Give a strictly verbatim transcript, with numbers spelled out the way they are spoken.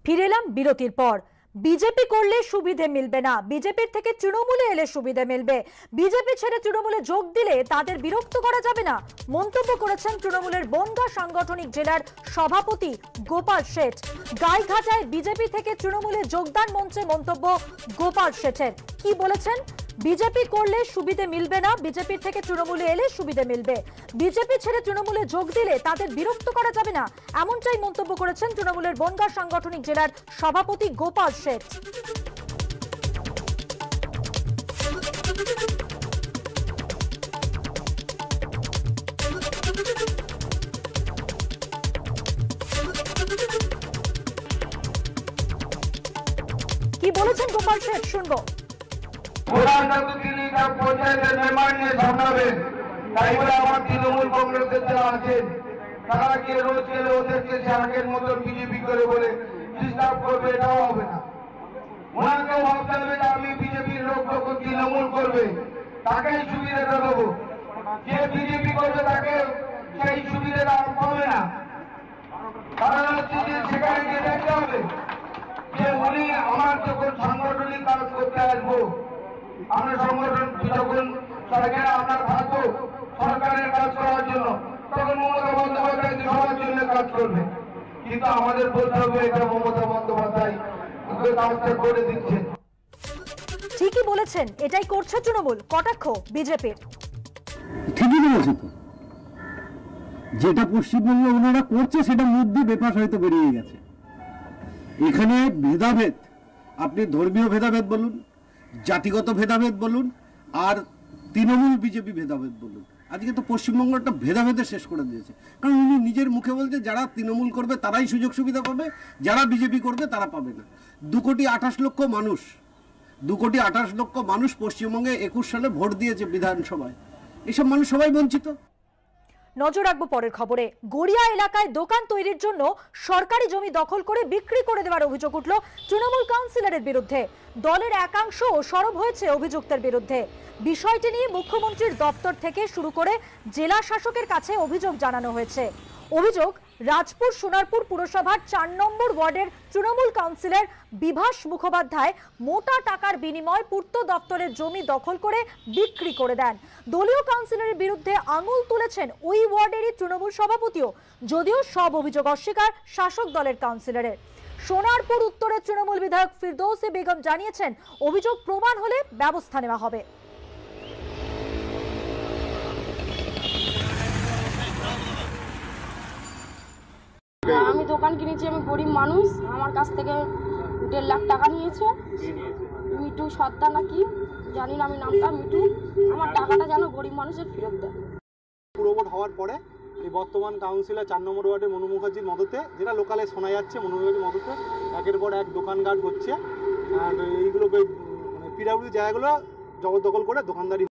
ফিরে এলাম বিরতির পর। বিজেপি করলে সুবিধে মিলবে না, বিজেপির থেকে তৃণমূলে এলে সুবিধে মিলবে, বিজেপি ছেড়ে তৃণমূলে যোগ দিলে তাদের বিরক্ত করা যাবে না, মন্তব্য করেছেন তৃণমূলের বনগাঁ সাংগঠনিক জেলার সভাপতি গোপাল শেঠ। গাইঘাটায় বিজেপি থেকে তৃণমূলে যোগদান মঞ্চে মন্তব্য গোপাল শেঠের। কি বলেছেন? বিজেপি করলে সুবিধে মিলবে না, বিজেপির থেকে তৃণমূলে এলে সুবিধে মিলবে, বিজেপি ছেড়ে তৃণমূলে যোগ দিলে তাদের বিরক্ত করা যাবে না, এমনটাই মন্তব্য করেছেন তৃণমূলের বনগাঁ সাংগঠনিক জেলার সভাপতি গোপাল শেঠ। কি বলেছেন গোপাল শেঠ শুনবো। তৃণমূল কংগ্রেসের যারা আছেন তারা গিয়ে রোজ গেলে ওদেরকে আগের মতন বিজেপি করে বলে ডিস্টার্ব করবে, এটাও হবে না। ওনাকেও ভাবতে হবে যে আমি বিজেপির লোক যখন তৃণমূল করবে তাকেই সুবিধাটা দেবো, যে বিজেপি করবে তাকে সেই সুবিধাটা পাবে না। কারণ হচ্ছে যে সেখানে গিয়ে দেখতে হবে যে উনি আমার যখন সাংগঠনিক কাজ করতে আসবো, আমরা সংগঠন যখন সরকারে আমরা থাকবো সরকারের কাজ করার জন্য, তখন মমতা বন্দ্যোপাধ্যায় সবার জন্য কাজ করবে, কিন্তু আমাদের বলতে হবে এটা মমতা বন্দ্যোপাধ্যায় কাজটা করে দিচ্ছে। ঠিকই বলেছেন, এটাই করছে তৃণমূল, কটাক্ষ বিজেপির। ঠিকই বলেছে তো, যেটা পশ্চিমবঙ্গে ওনারা করছে সেটা মধ্যে বেপাস হয়তো বেরিয়ে গেছে। এখানে ভেদাভেদ, আপনি ধর্মীয় ভেদাভেদ বলুন, জাতিগত ভেদাভেদ বলুন, আর তৃণমূল বিজেপি ভেদাভেদ বলুন, আজকে তো পশ্চিমবঙ্গ একটা ভেদাভেদে শেষ করে দিয়েছে। কারণ উনি নিজের মুখে বলছে যারা তৃণমূল করবে তারাই সুযোগ সুবিধা পাবে, যারা বিজেপি করবে তারা পাবে না। দু কোটি আঠাশ লক্ষ মানুষ দু কোটি আঠাশ লক্ষ মানুষ পশ্চিমবঙ্গে একুশ সালে ভোট দিয়েছে বিধানসভায়, এসব মানুষ সবাই বঞ্চিত। নজর রাখবো পরের খবরে। গড়িয়া এলাকায় দোকান তৈরির জন্য সরকারি জমি দখল করে বিক্রি করে দেওয়ার অভিযোগ উঠল তৃণমূল কাউন্সিলরের বিরুদ্ধে। দলের একাংশ সরব হয়েছে অভিযুক্তের বিরুদ্ধে। বিষয়টি নিয়ে মুখ্যমন্ত্রীর দপ্তর থেকে শুরু করে জেলা শাসকের কাছে অভিযোগ জানানো হয়েছে। অভিযোগ, রাজপুর সোনারপুর পুরসভার চার নম্বর ওয়ার্ডের তৃণমূল কাউন্সিলর বিভাস মুখোপাধ্যায় মোটা টাকার বিনিময়ে পূর্ত দপ্তরের জমি দখল করে বিক্রি করে দেন। দলীয় কাউন্সিলরের বিরুদ্ধে আঙুল তুলেছেন ওই ওয়ার্ডেরই তৃণমূল সভাপতিও, যদিও সব অভিযোগ অস্বীকার শাসক দলের কাউন্সিলরের। সোনারপুর উত্তরের তৃণমূল বিধায়ক ফিরদৌসী বেগম জানিয়েছেন, অভিযোগ প্রমাণ হলে ব্যবস্থা নেওয়া হবে। আমি দোকান কিনেছি, আমি গরিব মানুষ, আমার কাছ থেকে দেড় লাখ টাকা নিয়েছে মিটু সর্দার নাকি জানি না আমি নামটা, মিটু আমার টাকাটা যেন গরিব মানুষের ফেরত দেয়। পুরভোট হওয়ার পরে এই বর্তমান কাউন্সিলর চার নম্বর ওয়ার্ডের মনু মুখার্জির মদতে, যেটা লোকালে শোনা যাচ্ছে, মনু মুখার্জির মদতে একের পর এক দোকানঘাট হচ্ছে, আর এইগুলোকে মানে পিডাব্লিউ জায়গাগুলো জবরদখল করে দোকানদারি